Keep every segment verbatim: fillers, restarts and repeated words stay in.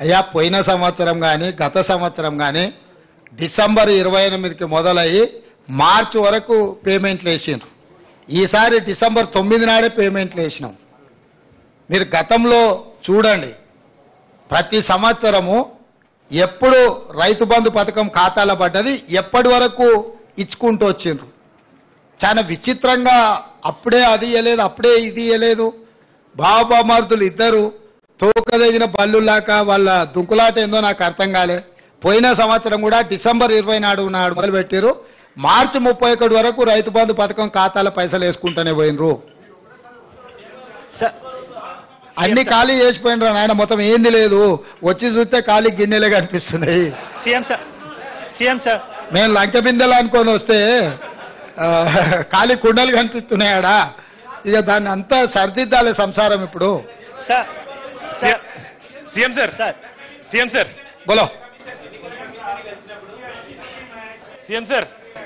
అయ్యా పోయిన సంవత్సరం కానీ గత సంవత్సరం కానీ డిసెంబర్ ఇరవై ఎనిమిదికి మొదలయ్యి మార్చి వరకు పేమెంట్లు వేసిండ్రు. ఈసారి డిసెంబర్ తొమ్మిది నాడే పేమెంట్లు వేసినాం. మీరు గతంలో చూడండి, ప్రతి సంవత్సరము ఎప్పుడు రైతు బంధు పథకం ఖాతాలో పడ్డది ఎప్పటి వరకు ఇచ్చుకుంటూ వచ్చిండ్రు. చాలా విచిత్రంగా అప్పుడే అది ఇవ్వలేదు, అప్పుడే ఇది ఇవ్వలేదు. బాబామర్దులు ఇద్దరు తోకదగిన బల్లులాక వాళ్ళ దుంకులాట ఏందో నాకు అర్థం కాలే. పోయిన సంవత్సరం కూడా డిసెంబర్ ఇరవై నాడు నాడు మొదలుపెట్టారు, మార్చి ముప్పై ఒకటి వరకు రైతు బంధు పథకం ఖాతాల పైసలు వేసుకుంటూనే పోయినరు. అన్ని ఖాళీ చేసిపోయినరు నాయన, మొత్తం ఏంది లేదు. వచ్చి చూస్తే ఖాళీ గిన్నెలే కనిపిస్తున్నాయి. మేము లంక బిందెలు అనుకొని వస్తే ఖాళీ కుండలు కనిపిస్తున్నాయాడా. ఇక దాన్ని అంతా సర్దిద్దాలి సంసారం ఇప్పుడు. సీఎం సార్ సీఎం సార్ బోలో సీఎం సార్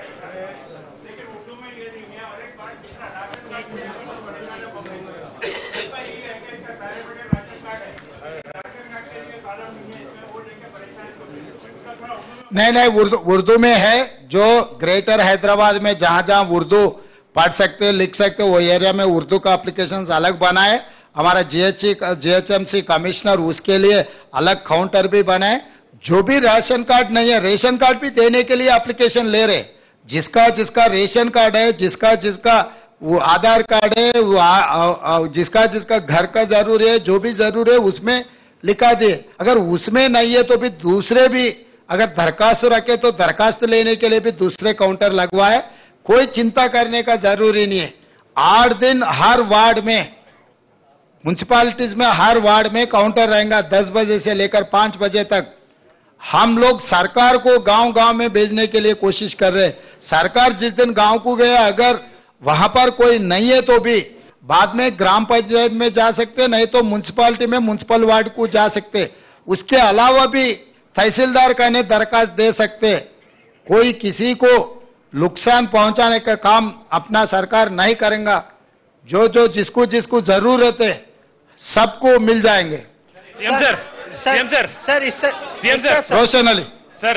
नहीं नहीं उर्दू उर्दू में है. जो ग्रेटर हैदराबाद में जहां जहां उर्दू पढ़ सकते लिख सकते वो एरिया में उर्दू का एप्लीकेशन अलग बनाए. हमारा जीएचसी जीएचएमसी कमिश्नर उसके लिए अलग काउंटर भी बनाए. जो भी राशन कार्ड नहीं है रेशन कार्ड भी देने के लिए एप्लीकेशन ले रहे. जिसका जिसका रेशन कार्ड है, जिसका जिसका वो आधार कार्ड है, वो आ, आ, आ, जिसका जिसका घर का जरूरी है, जो भी जरूरी है उसमें लिखा दिए. अगर उसमें नहीं है तो भी दूसरे भी अगर दरखास्त रखे तो दरखास्त लेने के लिए भी दूसरे काउंटर लगवाए. कोई चिंता करने का जरूरी नहीं है. आठ दिन हर वार्ड में, म्युनिसिपालिटीज में हर वार्ड में काउंटर रहेगा. दस बजे से लेकर पांच बजे तक हम लोग सरकार को गांव गांव में भेजने के लिए कोशिश कर रहे हैं. सरकार जिस दिन गांव को गए अगर वहां पर कोई नहीं है तो भी बाद में ग्राम पंचायत में जा सकते, नहीं तो म्युनिसिपालिटी में म्युनिसिपल वार्ड को जा सकते. उसके अलावा भी तहसीलदार का ने दरखास्त दे सकते. कोई किसी को नुकसान पहुंचाने का काम अपना सरकार नहीं करेगा. जो जो जिसको जिसको जरूरत है सबको मिल जाएंगे. CM sir CM sir sir इससे CM sir Roshan Ali sir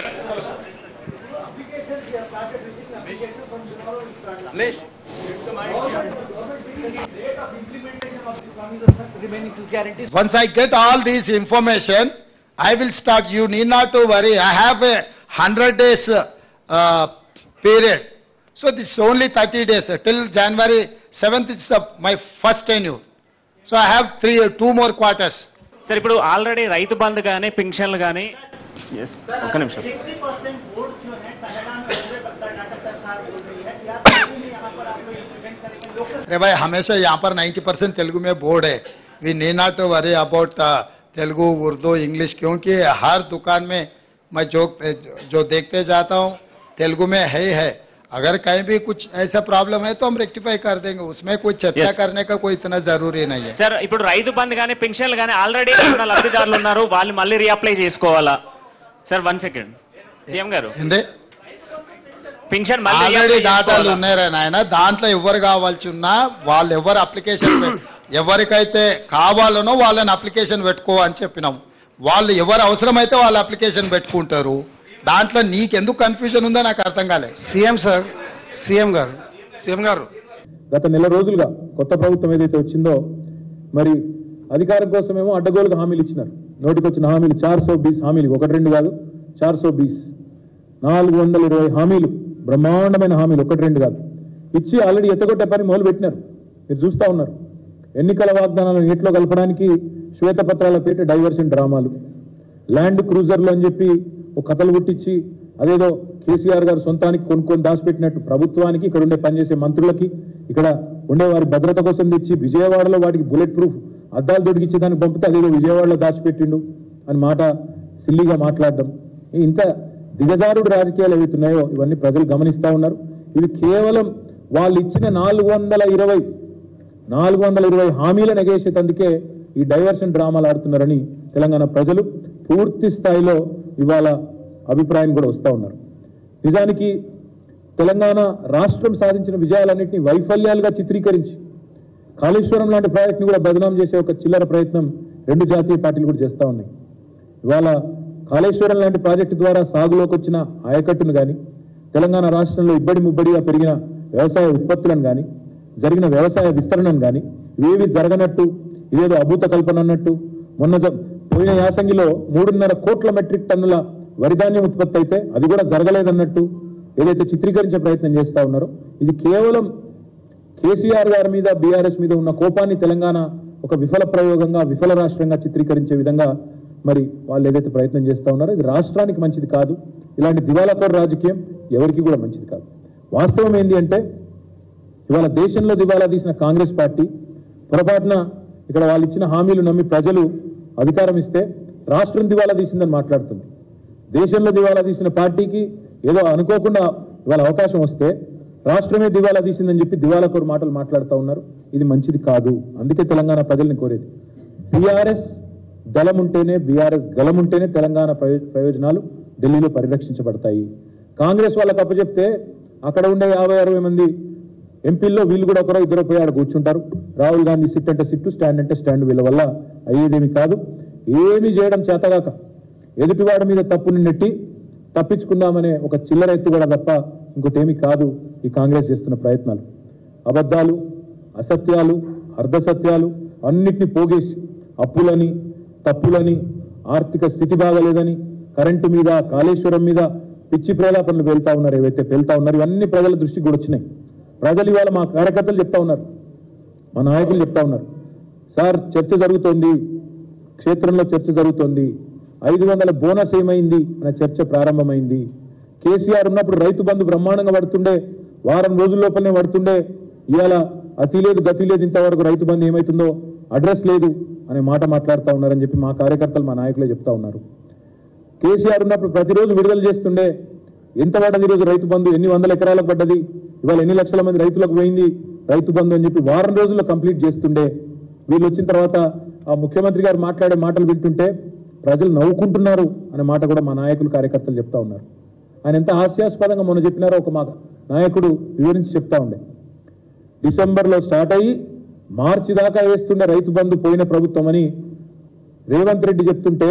Once I get all these information, I will start. You need not to worry. I have a hundred days uh, period. So this is only thirty days. Till January seventh is uh, my first tenure. So I have three, two more quarters. Sir ఇప్పుడు already Rythu Bandhu కానీ పింఛన్లు కానీ ఒక్క నిమిషం अरे भाई हमेशा यहाँ पर ninety percent तेलुगु में बोर्ड है. We need not to worry about Telugu Urdu English, क्योंकि हर दुकान में मैं जो जो देखते जाता हूँ तेलुगु में है ही है. अगर कहीं भी कुछ ऐसा प्रॉब्लम है तो हम रेक्टिफाई कर देंगे. उसमें कोई चर्चा Yes. करने का कोई इतना जरूरी नहीं है. సార్ ఇప్పుడు రైతు బంధు కానీ పింఛన్లు కానీ ఆల్రెడీ ఉన్న లబ్ధిదారులు ఉన్నారు, వాళ్ళు మళ్ళీ రీఅప్లై చేసుకోవాలా? సార్ వన్ సెకండ్ సీఎం గారు, ఏంటి పింఛన్ మళ్ళీ ఆల్రెడీ reapply డాటాలు చేసుకోవాలా? ఉన్నారా నాయన? దాంట్లో ఎవరు కావాల్సి ఉన్నా వాళ్ళు ఎవరు అప్లికేషన్ ఎవరికైతే కావాలనో వాళ్ళని అప్లికేషన్ పెట్టుకో అని చెప్పినాం. వాళ్ళు ఎవరు అవసరమైతే వాళ్ళు అప్లికేషన్ పెట్టుకుంటారు. దాంట్లో నీకెందుకు కన్ఫ్యూజన్ ఉందో నాకు అర్థం కాలేదు. సీఎం సార్ సీఎం గారు సీఎం గారు గత నెల రోజులుగా కొత్త ప్రభుత్వం ఏదైతే వచ్చిందో మరి అధికారం కోసమేమో అడ్డగోలుగా హామీలు ఇచ్చినారు. నోటికొచ్చిన హామీలు చార్ సో బీస్ హామీలు, ఒకటి రెండు కాదు, చార్ సో బీస్ నాలుగు వందల ఇరవై హామీలు, బ్రహ్మాండమైన హామీలు, ఒకటి రెండు కాదు ఇచ్చి ఆల్రెడీ ఎత్తగొట్టే పని మొదలు పెట్టినారు. మీరు చూస్తూ ఉన్నారు. ఎన్నికల వాగ్దానాలను నీటిలో కలపడానికి శ్వేతపత్రాల పేట డైవర్షన్ డ్రామాలు, ల్యాండ్ క్రూజర్లు అని చెప్పి ఒక కథలు పుట్టించి అదేదో కేసీఆర్ గారు సొంతానికి కొనుక్కొని దాచిపెట్టినట్టు ప్రభుత్వానికి, ఇక్కడ ఉండే పనిచేసే మంత్రులకి, ఇక్కడ ఉండే వారి భద్రత కోసం తెచ్చి విజయవాడలో వాటికి బుల్లెట్ ప్రూఫ్ అద్దాలు దొడికిచ్చి దానికి పంపితే అదేదో విజయవాడలో దాచిపెట్టిండు అని మాట సిల్లిగా మాట్లాడడం. ఇంత దిగజారుడు రాజకీయాలు ఏవైతున్నాయో ఇవన్నీ ప్రజలు గమనిస్తూ ఉన్నారు. ఇవి కేవలం వాళ్ళు ఇచ్చిన నాలుగు వందల ఇరవై నాలుగు వందల ఇరవై హామీలను ఎగేసేటందుకే ఈ డైవర్షన్ డ్రామాలు ఆడుతున్నారని తెలంగాణ ప్రజలు పూర్తి స్థాయిలో ఇవాళ అభిప్రాయం కూడా వస్తూ ఉన్నారు. నిజానికి తెలంగాణ రాష్ట్రం సాధించిన విజయాలన్నింటినీ వైఫల్యాలుగా చిత్రీకరించి కాళేశ్వరం లాంటి ప్రాజెక్టుని కూడా బదనాం చేసే ఒక చిల్లర ప్రయత్నం రెండు జాతీయ పార్టీలు కూడా చేస్తూ ఉన్నాయి. ఇవాళ కాళేశ్వరం లాంటి ప్రాజెక్టు ద్వారా సాగులోకి వచ్చిన ఆయకట్టును కానీ తెలంగాణ రాష్ట్రంలో ఇబ్బడి ముబ్బడిగా పెరిగిన వ్యవసాయ ఉత్పత్తులను కానీ జరిగిన వ్యవసాయ విస్తరణను కానీ ఇవేవి జరగనట్టు ఇదేదో అభూత కల్పన అన్నట్టు మొన్న జ- పోయిన యాసంగిలో మూడున్నర కోట్ల మెట్రిక్ టన్నుల వరిధాన్యం ఉత్పత్తి అయితే అది కూడా జరగలేదన్నట్టు ఏదైతే చిత్రీకరించే ప్రయత్నం చేస్తా ఉన్నారో ఇది కేవలం కేసీఆర్ గారి మీద బీఆర్ఎస్ మీద ఉన్న కోపాన్ని తెలంగాణ ఒక విఫల ప్రయోగంగా విఫల రాష్ట్రంగా చిత్రీకరించే విధంగా మరి వాళ్ళు ఏదైతే ప్రయత్నం చేస్తా ఉన్నారో ఇది రాష్ట్రానికి మంచిది కాదు. ఇలాంటి దివాలాకోరు రాజకీయం ఎవరికి కూడా మంచిది కాదు. వాస్తవం ఏంటి అంటే ఇవాళ దేశంలో దివాలా తీసిన కాంగ్రెస్ పార్టీ పొరపాటున ఇక్కడ వాళ్ళు ఇచ్చిన హామీలు నమ్మి ప్రజలు అధికారం ఇస్తే రాష్ట్రం దివాలా తీసిందని మాట్లాడుతుంది. దేశంలో దివాలా తీసిన పార్టీకి ఏదో అనుకోకుండా ఇవాళ అవకాశం వస్తే రాష్ట్రమే దివాలా తీసిందని చెప్పి దివాలాకోరు మాటలు మాట్లాడుతూ ఉన్నారు. ఇది మంచిది కాదు. అందుకే తెలంగాణ ప్రజల్ని కోరేది బీఆర్ఎస్ దళం ఉంటేనే బీఆర్ఎస్ గలం ఉంటేనే తెలంగాణ ప్రయోజనాలు ఢిల్లీలో పరిరక్షించబడతాయి. కాంగ్రెస్ వాళ్ళకి అప్పచెప్తే అక్కడ ఉండే యాభై అరవై మంది ఎంపీల్లో వీళ్ళు కూడా ఒకరో ఇద్దరు పోయి ఆడ కూర్చుంటారు. రాహుల్ గాంధీ సిట్ అంటే సిట్టు స్టాండ్ అంటే స్టాండ్ వీళ్ళ వల్ల అయ్యేదేమి కాదు. ఏమి చేయడం చేతగాక ఎదుటివాడి మీద తప్పుని నెట్టి తప్పించుకుందామనే ఒక చిల్లర ఎత్తు కూడా తప్ప ఇంకోటేమి కాదు ఈ కాంగ్రెస్ చేస్తున్న ప్రయత్నాలు. అబద్ధాలు, అసత్యాలు, అర్ధసత్యాలు అన్నిటిని పోగేసి అప్పులని తప్పులని ఆర్థిక స్థితి బాగలేదని కరెంటు మీద కాళేశ్వరం మీద పిచ్చి ప్రేలాపనలు వెళ్తా ఉన్నారు. ఏవైతే వెళ్తా ఉన్నారు ఇవన్నీ ప్రజల దృష్టికి కూడా వచ్చినాయి. ప్రజలు ఇవాళ మా కార్యకర్తలు చెప్తా ఉన్నారు, మా నాయకులు చెప్తా ఉన్నారు, సార్ చర్చ జరుగుతోంది, క్షేత్రంలో చర్చ జరుగుతోంది, ఐదు వందల బోనస్ ఏమైంది అనే చర్చ ప్రారంభమైంది. కేసీఆర్ ఉన్నప్పుడు రైతు బంధు బ్రహ్మాండంగా పడుతుండే, వారం రోజుల లోపలనే పడుతుండే, ఇవాళ అతి లేదు గతి లేదు, ఇంతవరకు రైతు బంధు ఏమవుతుందో అడ్రస్ లేదు అనే మాట మాట్లాడుతూ ఉన్నారని చెప్పి మా కార్యకర్తలు మా నాయకులే చెప్తా ఉన్నారు. కేసీఆర్ ఉన్నప్పుడు ప్రతిరోజు విడుదల చేస్తుండే, ఎంత పడ్డది ఈరోజు రైతు బంధు, ఎన్ని వందల ఎకరాలకు పడ్డది, ఇవాళ ఎన్ని లక్షల మంది రైతులకు పోయింది రైతు బంధు అని చెప్పి వారం రోజుల్లో కంప్లీట్ చేస్తుండే. వీళ్ళు వచ్చిన తర్వాత ఆ ముఖ్యమంత్రి గారు మాట్లాడే మాటలు వింటుంటే ప్రజలు నవ్వుకుంటున్నారు అనే మాట కూడా మా నాయకులు కార్యకర్తలు చెప్తా ఉన్నారు. ఆయన ఎంత హాస్యాస్పదంగా మొన్న చెప్పినారో ఒక మా నాయకుడు వివరించి చెప్తా ఉండే. డిసెంబర్లో స్టార్ట్ అయ్యి మార్చి దాకా వేస్తుండే రైతు బంధు పోయిన ప్రభుత్వం అని రేవంత్ రెడ్డి చెప్తుంటే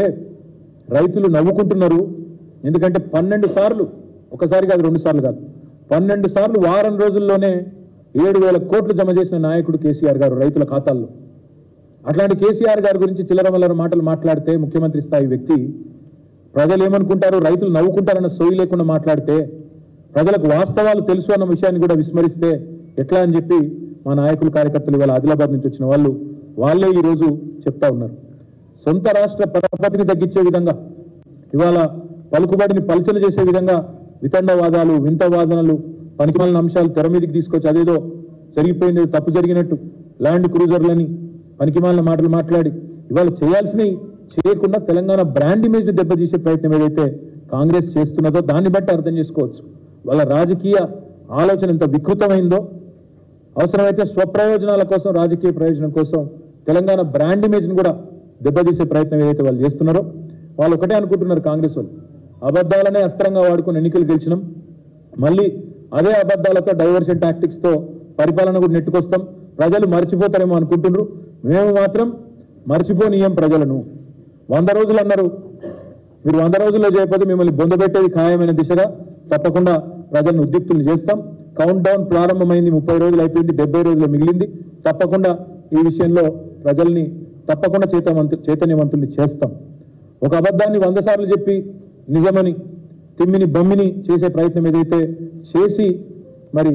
రైతులు నవ్వుకుంటున్నారు. ఎందుకంటే పన్నెండు సార్లు, ఒకసారి కాదు రెండు సార్లు కాదు, పన్నెండు సార్లు వారం రోజుల్లోనే ఏడు వేల కోట్లు జమ చేసిన నాయకుడు కేసీఆర్ గారు రైతుల ఖాతాల్లో. అట్లాంటి కేసీఆర్ గారి గురించి చిల్లరమల్లర మాటలు మాట్లాడితే ముఖ్యమంత్రి స్థాయి వ్యక్తి ప్రజలు ఏమనుకుంటారు, రైతులు నవ్వుకుంటారన్న సోయి లేకుండా మాట్లాడితే, ప్రజలకు వాస్తవాలు తెలుసు అన్న విషయాన్ని కూడా విస్మరిస్తే ఎట్లా అని చెప్పి మా నాయకులు కార్యకర్తలు ఇవాళ ఆదిలాబాద్ నుంచి వచ్చిన వాళ్ళు వాళ్ళే ఈరోజు చెప్తా ఉన్నారు. సొంత రాష్ట్ర పరపతిని తగ్గించే విధంగా, ఇవాళ పలుకుబడిని పలచన చేసే విధంగా వితండవాదాలు, వింత వాదనలు, పనికిమాలిన అంశాలు తెర మీదకి తీసుకొచ్చి అదేదో జరిగిపోయింది, తప్పు జరిగినట్టు ల్యాండ్ క్రూజర్లని పనికిమాలిన మాటలు మాట్లాడి ఇవాళ చేయాల్సినవి చేయకుండా తెలంగాణ బ్రాండ్ ఇమేజ్ దెబ్బతీసే ప్రయత్నం ఏదైతే కాంగ్రెస్ చేస్తున్నదో దాన్ని బట్టి అర్థం చేసుకోవచ్చు వాళ్ళ రాజకీయ ఆలోచన ఎంత వికృతమైందో. అవసరమైతే స్వప్రయోజనాల కోసం, రాజకీయ ప్రయోజనం కోసం తెలంగాణ బ్రాండ్ ఇమేజ్ని కూడా దెబ్బతీసే ప్రయత్నం ఏదైతే వాళ్ళు చేస్తున్నారో వాళ్ళు ఒకటే అనుకుంటున్నారు కాంగ్రెస్ వాళ్ళు, అబద్ధాలనే అస్త్రంగా వాడుకుని ఎన్నికలు గెలిచినాం, మళ్ళీ అదే అబద్ధాలతో డైవర్షన్ టాక్టిక్స్తో పరిపాలన కూడా నెట్టుకొస్తాం, ప్రజలు మర్చిపోతారేమో అనుకుంటున్నారు. మేము మాత్రం మర్చిపోనీయం ప్రజలను. వంద రోజులు అన్నారు, మీరు వంద రోజుల్లో చేయకపోతే మిమ్మల్ని బొందబెట్టేది ఖాయమైన దిశగా తప్పకుండా ప్రజలను ఉద్రిక్తులు చేస్తాం. కౌంట్ డౌన్ ప్రారంభమైంది, ముప్పై రోజులు అయిపోయింది, డెబ్బై రోజులు మిగిలింది. తప్పకుండా ఈ విషయంలో ప్రజల్ని తప్పకుండా చైతన్యవంతు చైతన్యవంతుల్ని చేస్తాం. ఒక అబద్ధాన్ని వంద సార్లు చెప్పి నిజమని తిమ్మిని బమ్మిని చేసే ప్రయత్నం ఏదైతే చేసి మరి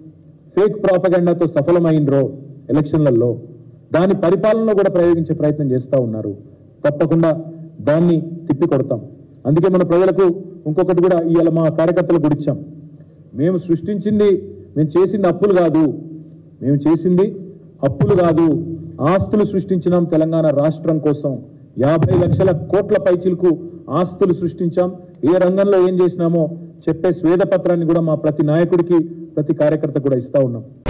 ఫేక్ ప్రాపగండాతో సఫలమైనరో ఎలక్షన్లలో, దాని పరిపాలనలో కూడా ప్రయోగించే ప్రయత్నం చేస్తూ ఉన్నారు. తప్పకుండా దాన్ని తిప్పి కొడతాం. అందుకే మన ప్రజలకు ఇంకొకటి కూడా ఇవాళ మా కార్యకర్తలకు కూడా ఇచ్చాం. మేము సృష్టించింది, మేము చేసింది అప్పులు కాదు, మేము చేసింది అప్పులు కాదు, ఆస్తులు సృష్టించినాం తెలంగాణ రాష్ట్రం కోసం. యాభై లక్షల కోట్ల పైచిలకు ఆస్తులు సృష్టించాం. ఏ రంగంలో ఏం చేసినామో చెప్పే స్వేదపత్రాన్ని కూడా మా ప్రతి నాయకుడికి, ప్రతి కార్యకర్త కూడా ఇస్తా ఉన్నాం.